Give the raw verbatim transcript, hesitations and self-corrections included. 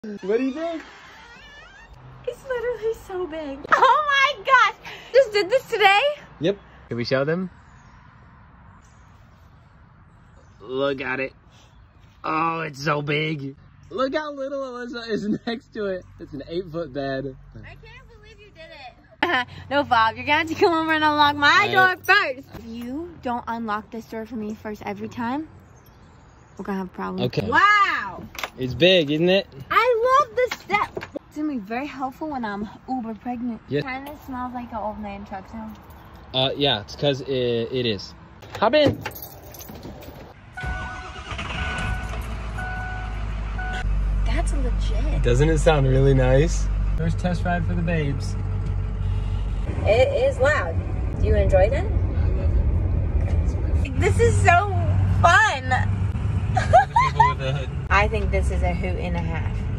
What do you think? It's literally so big. Oh my gosh! Just did this today? Yep. Can we show them? Look at it. Oh, it's so big. Look how little Alyssa is next to it. It's an eight foot bed. I can't believe you did it. No, Bob, you're gonna have to come over and unlock my All door right. first. If you don't unlock this door for me first every time, we're gonna have a problem. Okay. Wow. It's big, isn't it? I love this step. It's gonna be very helpful when I'm uber pregnant. Yeah. Kind of smells like an old man truck sound. Uh, yeah, it's because it, it is. Hop in. That's legit. Doesn't it sound really nice? First test ride for the babes. It is loud. Do you enjoy that? This is so fun. People with a hood. I think this is a hoot and a half.